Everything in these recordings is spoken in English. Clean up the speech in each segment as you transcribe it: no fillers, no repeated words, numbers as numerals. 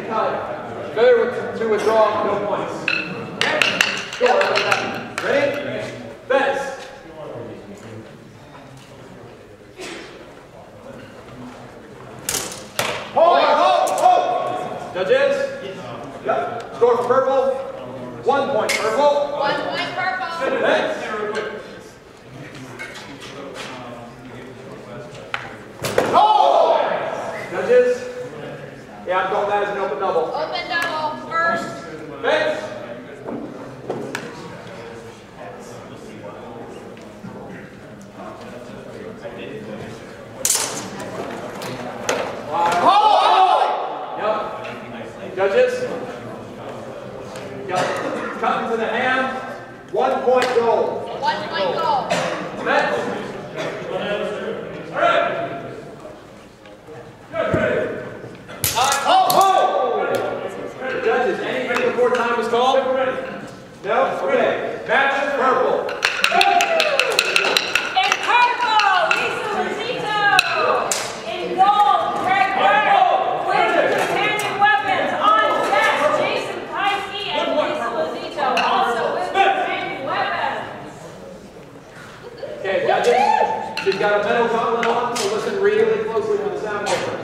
cut. Failure to withdraw, no points. Score. Ready? Fence. Judges? Yep. Score for purple. 1 point purple. 1 point purple. Fence. Judges? Yeah, I'm calling that as an open double. Open double. First. Fence. Yep. Judges? Yep. Cutting to the ham. 1 point goal. 1 point goal. Fence. All right. Judges, anything before time was called? No? Okay. Match purple. In purple, Lisa Luzito. In gold, Greg White. With companion weapons on deck, Jason Piskey and Lisa Luzito. Also with companion weapons. Okay, judges. She's got a metal gauntlet on, so listen really closely when the sound difference.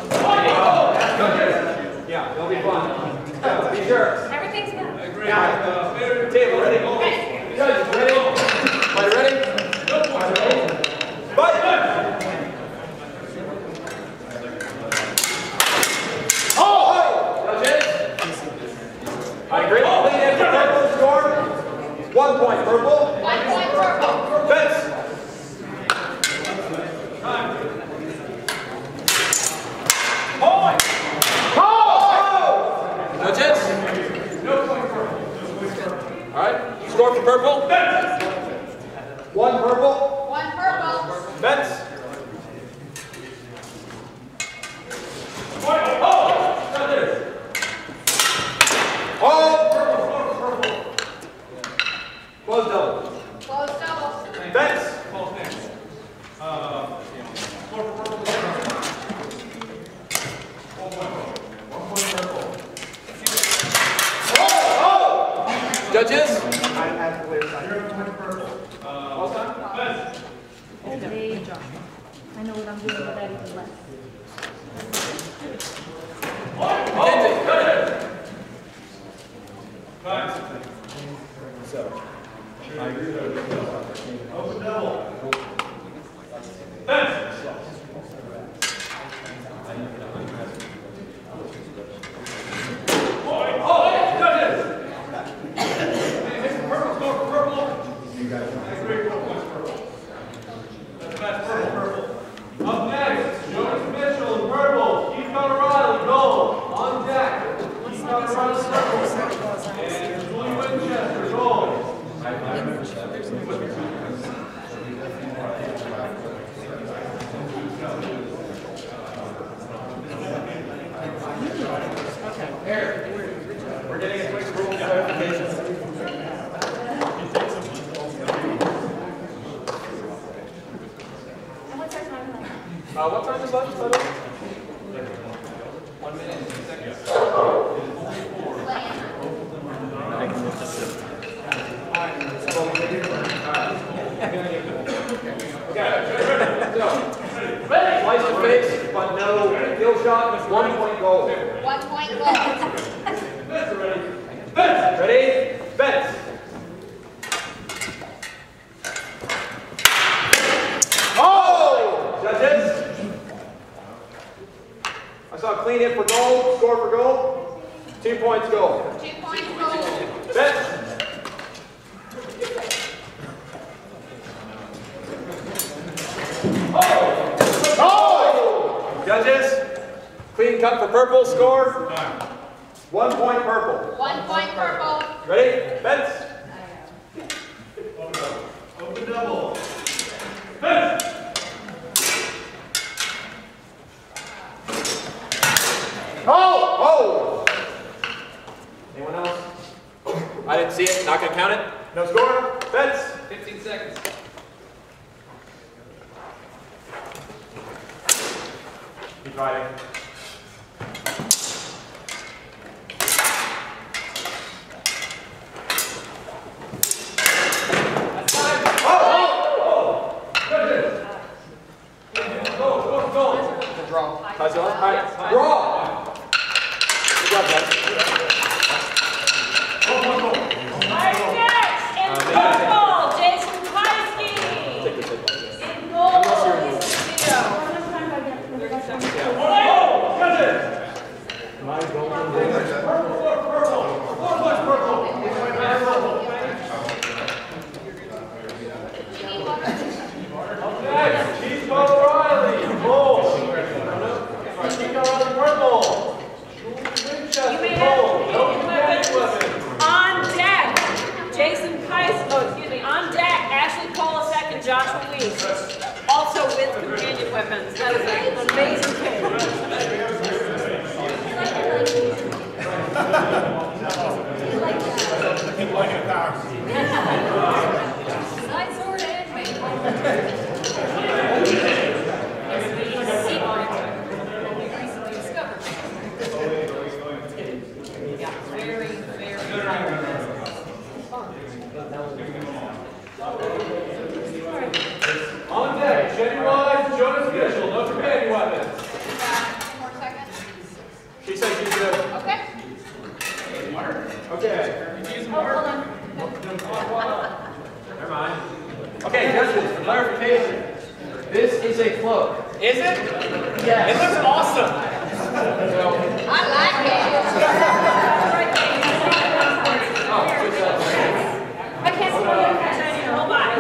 Yeah, it'll be fun. Be sure. Everything's good. Yeah. Table ready? Judges ready? Fight ready? Fight! Judges? I agree. Clean in for purple score. 1 point purple. 1 point purple. Fence. Judges? No point purple. All right. Score for purple. Fence. 1 purple. 1 purple. Fence. Close double. Close double. Fence. Judges? Hey, Josh. I know what I'm doing, but that is less. Open double. Up next, Jonas Mitchell in purple, Keith Colorado in gold. On deck, Keith Colorado purple, and Julie Winchester gold. We're getting a quick rule clarification. What time is lunch, by the way? 1 minute and 2 seconds. Okay, slice your face, but no kill shot, 1 point goal. 1 point goal. Ready? Fence. Oh! Judges? I saw a clean hit for goal, score for goal. 2 points goal. 2 points goal. Fence. Oh! Judges? Clean cut for purple, score. 1 point purple. 1 point purple. Ready? Fence. Open double. Fence. Oh! Anyone else? I didn't see it. Not going to count it. No score. Fence. 15 seconds. Keep riding. job, guys. Our next in purple, Jason Piskey. In gold, Lisa Zito. Next, Chief O'Reilly, gold. Chief O'Reilly, purple. Winchester, You may gold. have No weapons. weapons. On deck, Jason on deck, Ashley Polasek and Joshua Weiss. Also with companion weapons. That is an amazing case. Side sword and main. Recently discovered. Yeah, very, very On deck, Jenny Wise, Jonas Mitchell, no companion weapons. 10 more seconds. She said she's good. Okay. Okay. Hold on. Never mind. Okay, judges, for clarification. This is a cloak. Is it? Yes. It looks awesome. I like it. I can't see Hold on.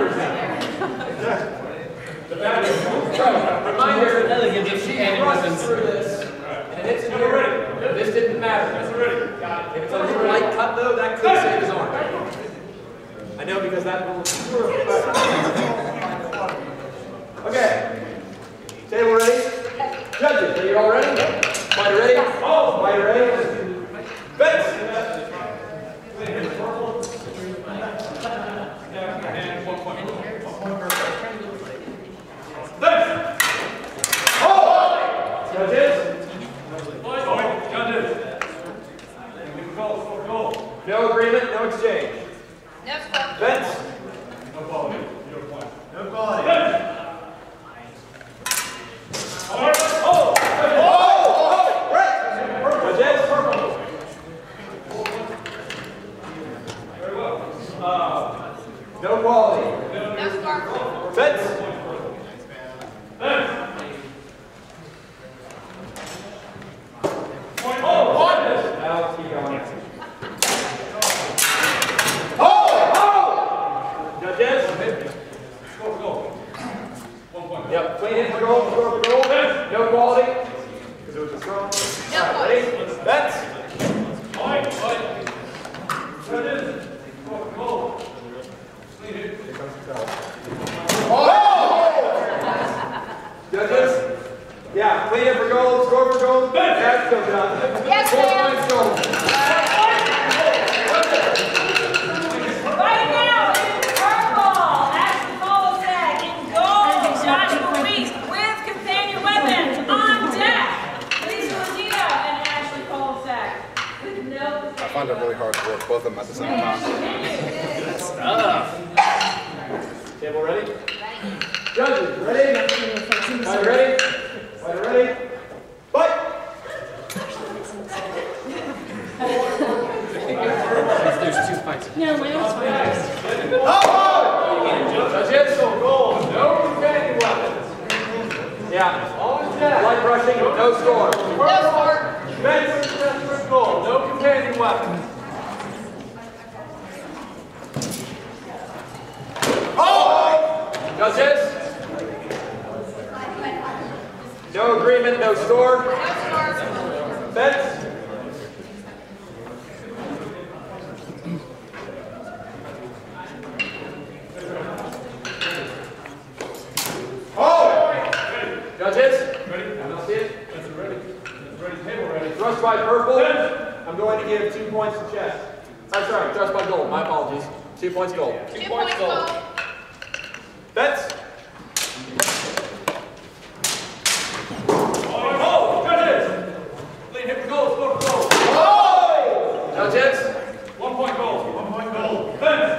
Reminder, if she runs through this, and it's in here, this didn't matter. If it's a little light cut though, that could save his arm. I know because that will. Okay. Table ready? Judges, are you all ready? Fighter ready? Oh, fighter ready? Vince! No agreement, no exchange. No score. Vince. No quality. No quality. Vince. Right. Judges. Very well. No quality. No score. Vince. Vince. Now keep going. Judges? Go. 1 point. Yep. Clean hit for goal. Score for goal. No quality. Because it was a throw. No Ready? points. Bets. Judges. Score for goal. Clean hit. Here comes the foul. Judges? Yeah. Clean hit for goal. Score for goal. That's go, Jonathan. Yes, 4 ma'am. points goal. Right now, in purple, Ashley Polasek. In gold, Joshua Weiss with companion weapons. On deck, Lisa Zito and Ashley Polasek with no I find it really hard to work both of them at the same time. Table ready? Judges, ready? Fighter ready? Fighter ready? Fight! There's 2 fights. No, my own's fine. Judges, goal. No companion weapons. Yeah. On deck. Light rushing, no score. No score. Vince, Winchester, goal. No companion weapons. Judges? No agreement, no score. No score. Vince? Judges? Ready? I don't see it. Ready. Table ready. Thrust by purple. I'm going to give 2 points to chess. I'm sorry, thrust by gold. My apologies. 2 points gold. 2 points goal. Bets? Judges! Lead hit for goal. Score for goal. Judges? 1 point goal. 1 point goal. Bets?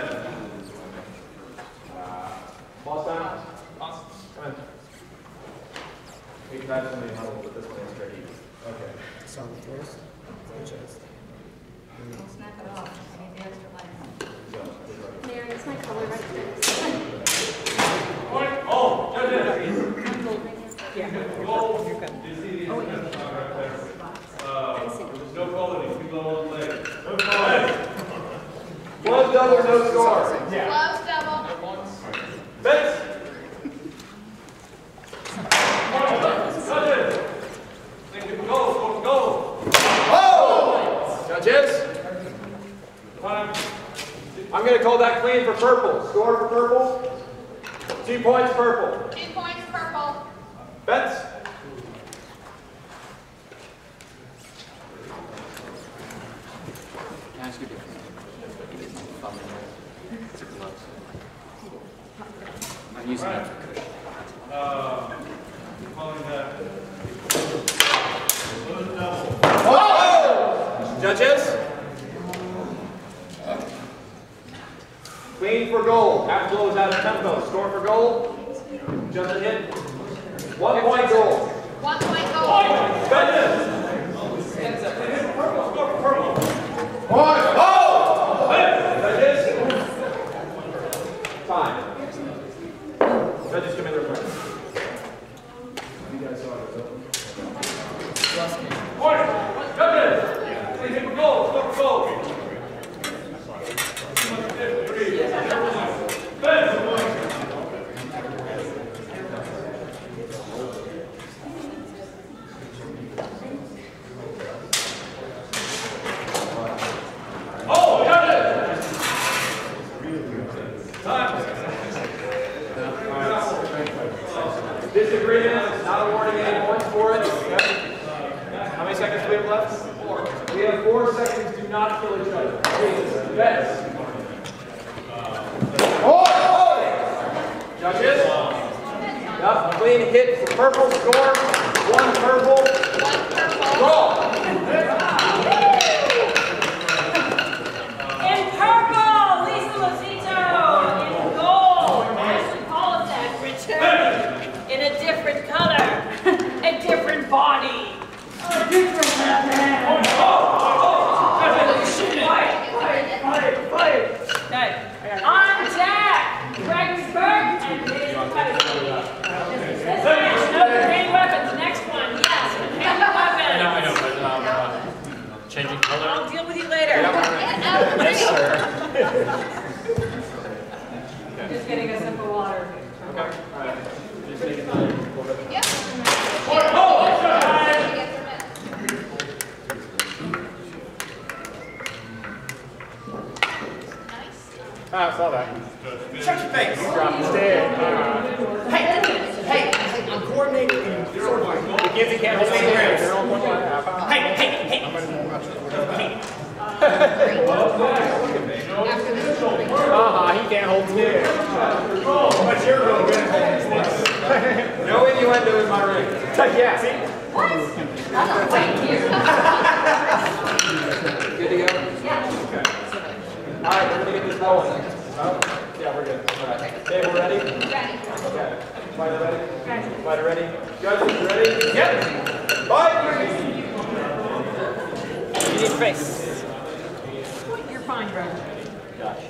Boss down. Come in. We can have somebody huddle, but this one is straight easy. Okay. Sound throws. Judges. double, no score. Gloves double. Vince. Judges. Go. Oh! Judges. I'm going to call that clean for purple. Score for purple. 2 points purple. 2 points purple. Vince. Can I ask you a different? I'm using that for cushion. Calling that. Oh! Judges. Clean for goal. Half blows out of tempo. Score for goal. Just a hit. 1 point goal. 1 point goal. Judges. Score for purple. Oh! Judges. Time. Judges, come in real quick. You guys saw it. Judges. Hit for goal. Score for goal. Disagreement, not awarding any points for it. How many seconds do we have left? 4. We have 4 seconds. Do not kill each other. Please. Bets. Judges? Yep. Clean hit for purple. Score. 1 purple. 1 purple. Draw. In purple, Lisa Lozito. In gold, Ashley Polisek. Return in a different color, a different body. A different Fight. Okay. On deck, Regensburg and Jason Tyson. This match, no companion weapons. Next one, yes, companion weapons. I know, but changing color. I'll deal with you later. Yes, sir. Just getting a sip of water. Okay. All right. Just make it Yep. I saw that. Shut your face. Drop the stick. Hey, I'm coordinating and sort of. The kids can't hold their hands. They're on 1 point half. Hey. He can't hold stick. But you're really good at holding this. No innuendo in my ring. Yeah, see? What? That's a fight here. Good to go? Yeah. All right, we're going to get this going. Yeah, we're good. All right. Okay, we're ready? Ready. Okay. Fighter ready? Fighter ready? Judges, you ready? Yep. Fight! You need space. You're fine, bro. Josh.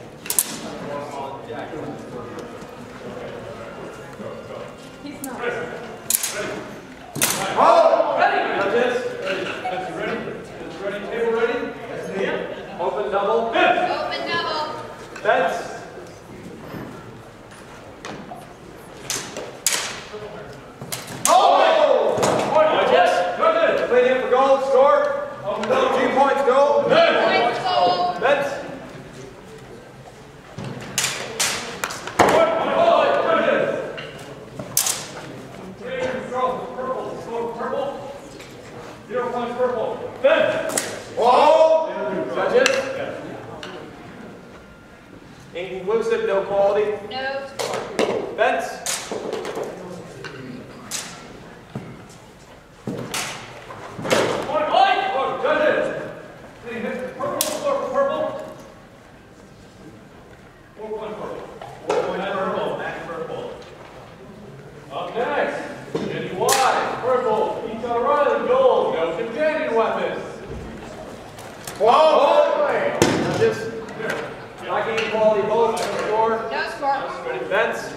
He's not. Ready? Judges? Ready? Ready? Table ready? Yep. Open double. Open double. Bets. Judges? Clean in for goal. Score. 2 points goal. Points goal. Bets. Purple. 0 points purple. Ben. Whoa. Judges. Inconclusive, no quality. No score. Bets. Judges. Purple, purple. 4 point purple. 4 point purple. Back purple. Up next, Jenny White, purple. Pete O'Reilly, gold. No companion weapons. Whoa! Judges. Not gaining quality both. No score. No score. Bets.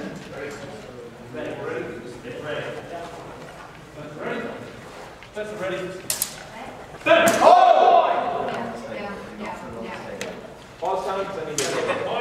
That's ready. Oh! Yeah. Pause time, because I need to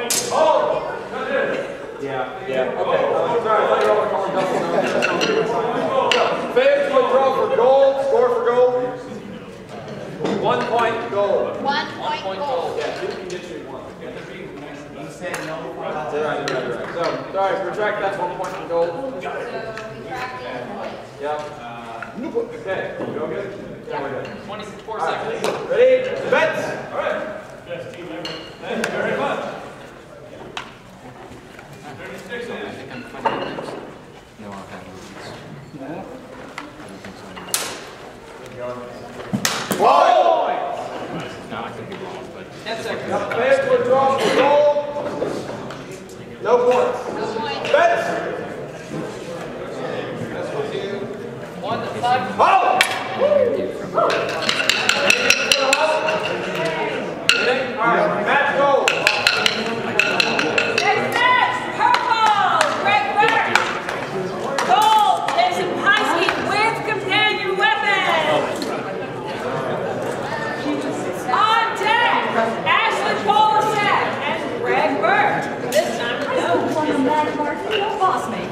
1 point goal. 1 point goal. Yeah, you can get you one. You said no. Right. So, sorry, retract that 1 point for goal. So, retracting points. Yep. Okay, go good? Yeah, we're good. 24 All right. seconds. Ready? Bets! All right. Yes, team member. Thank you very much. 36 I minutes. think I'm fighting next. No, I'll have these. Whoa! No, I could be wrong, but 10 seconds. Fans will draw for goal. No points. No point. Bets! 1 to 5. Oh! All right, match goal. Next match, purple, Greg Burke. Gold, Jason Pisky with companion weapons. On deck, Ashley Polasek and Greg Burke. This time to go. Boss me.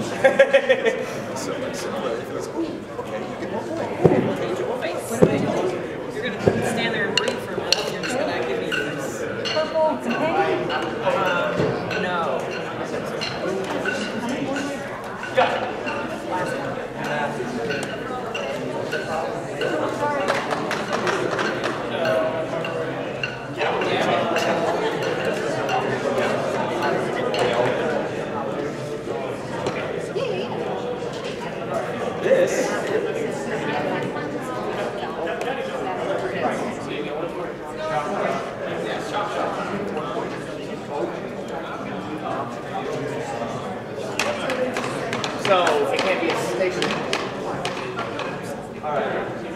You're going to stand there and breathe for a minute. You're just going to give me this. Purple companion. No. So it can't be a station. All right.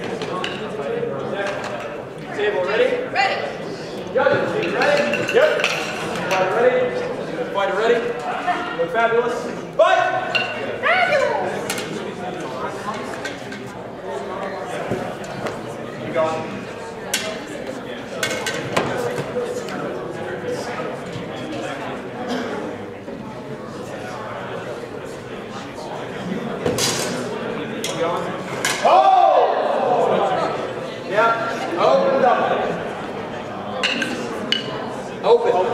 Table ready? Ready. Judges, team ready? Yep. Fighter ready? Fighter ready? Look fabulous. Fight! You got it. Open up. Open.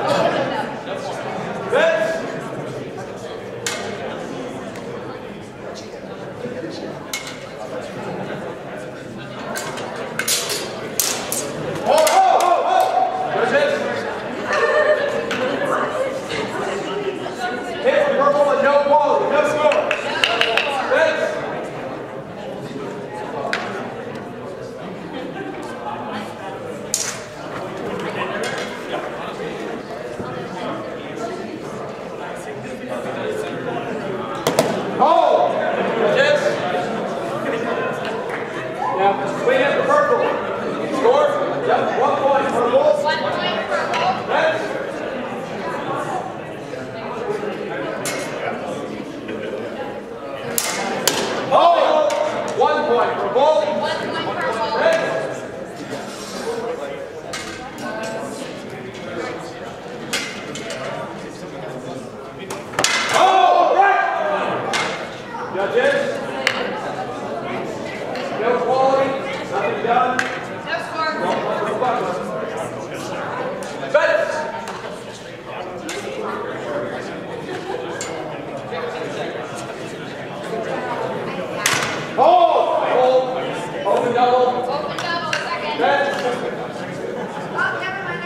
Bets. Hit the purple and no quality, no score. Bets. Clean up the purple. Score? Yep, 1 point purple. 1 point purple. Next. Oh! 1 point purple. 1 point purple. Next. Oh, right! Judges. No quality, nothing done. No score. Bets. Hold. Open double. Open double, second. Bets. Oh, never mind.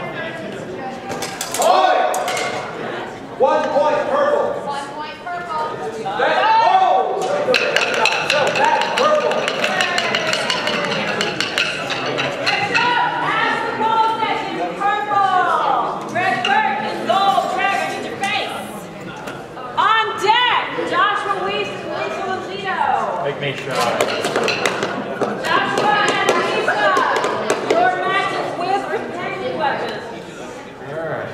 Hold. 1 point purple. 1 point purple. Bets. Oh! So that's purple. Next up, Ashley Polasek in purple. Greg Burke in gold. Greg, I need your face. On deck, Joshua Weiss and Lisa Lozito. make me shy. Joshua and Lisa, your matches with companion weapons. Alright.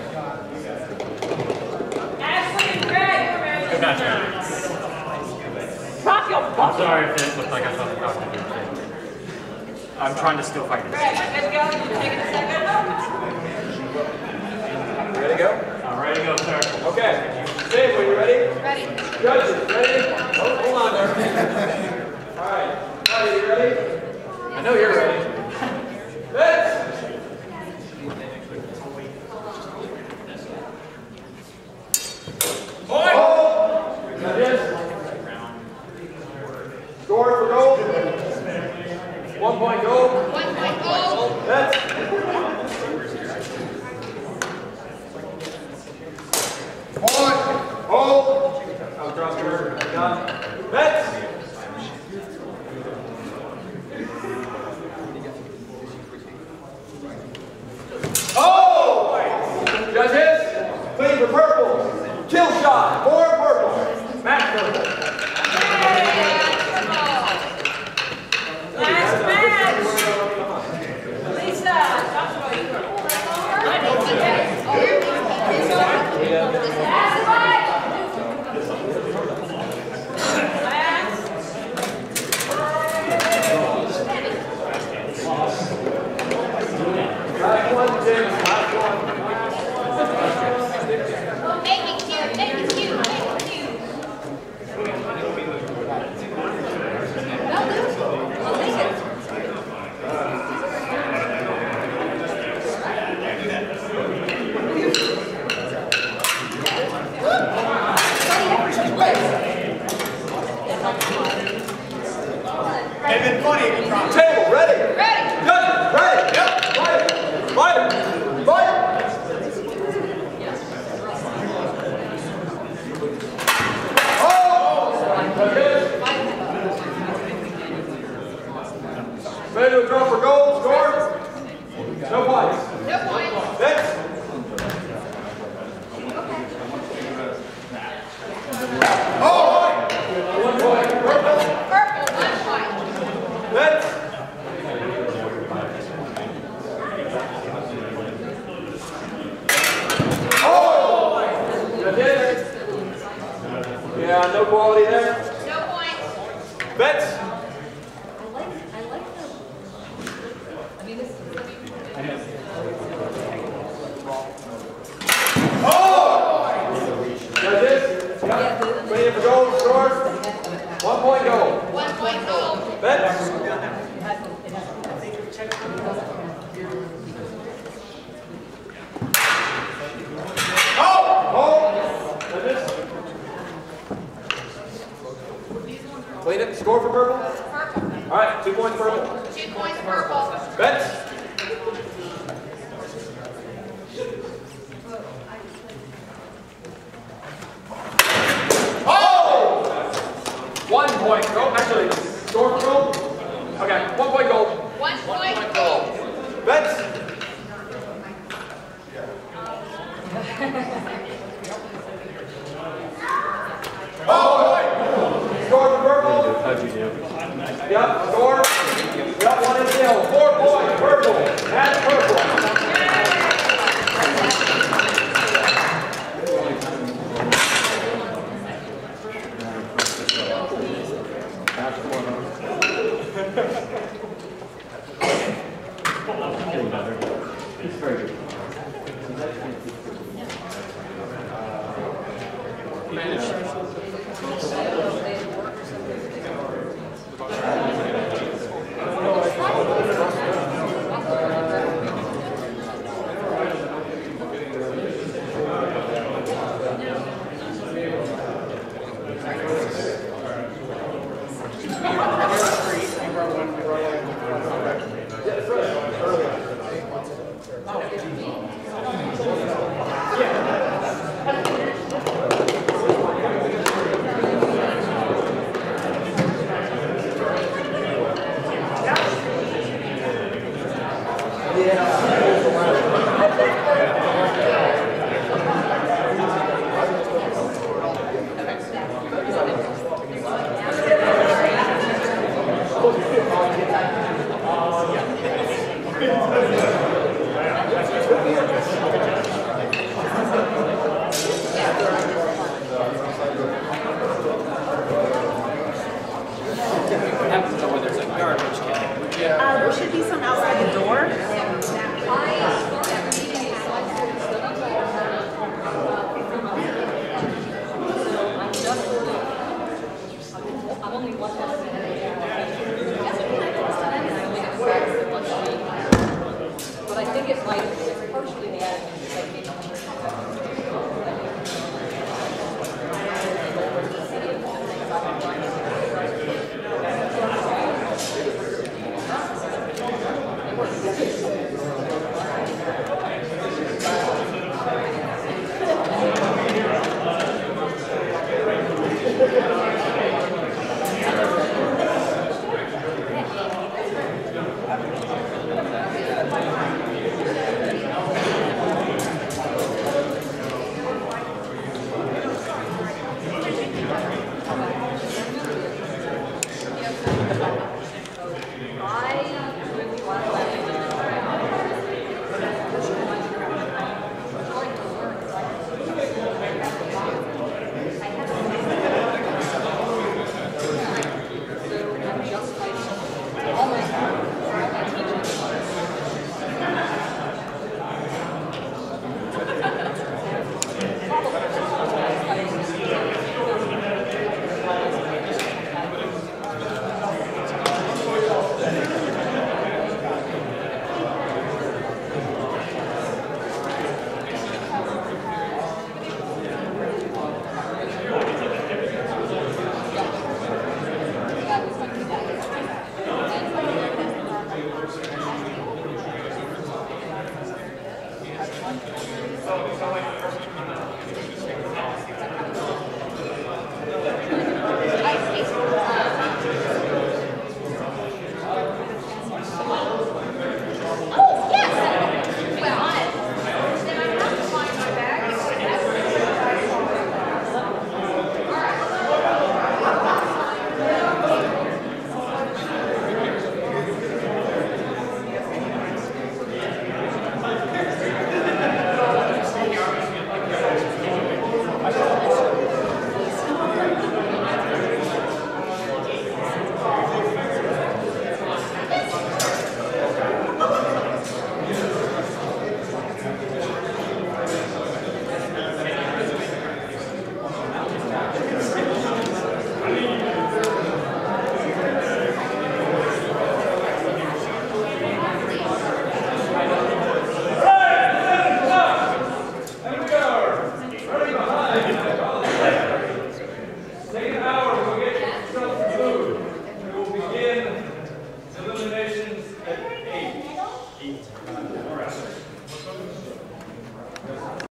Ashley and Greg, your matches Good with match, man. knives. Drop your I'm bucket. sorry if it looked like I was talking to you. I'm trying to still fight Greg, this. let's go. You taking a second? Ready to go? I'm ready to go, sir. Okay. Dave, are you ready? Ready. Judges, ready? Hold on there. All right. Buddy, you ready? I know you're ready. Bets. Vets. Oh! Judges, clean for purple. Kill shot for purple. Match purple. Last match. Lisa, Joshua, you were Table, ready? Ready. Judges, ready? Yep. Fight. Fight. Fight. Oh! Judges. Ready to draw for goal, score? No points. No points. Next. Oh! 1 point. Purple. Purple, 1 point. Let's. Oh! That's it. Yeah, no quality there. No points. Bets. Oh! Judges. Yeah. Ready for goal, score. 1 point goal. 1 point goal. Bets. Clean it. Score for purple. Purple. All right, 2 points purple. 2 points purple. Bets. Oh! 1 point goal. Actually, score for goal. Okay, 1 point goal. 1 point goal. Bets. Oh! Score for purple. How'd you do? Yep, score. Yep, 1 and 0. 4 points, purple. That's purple. It's very good. There should be some outside the door. I'm only one but I think it's like partially the attitude.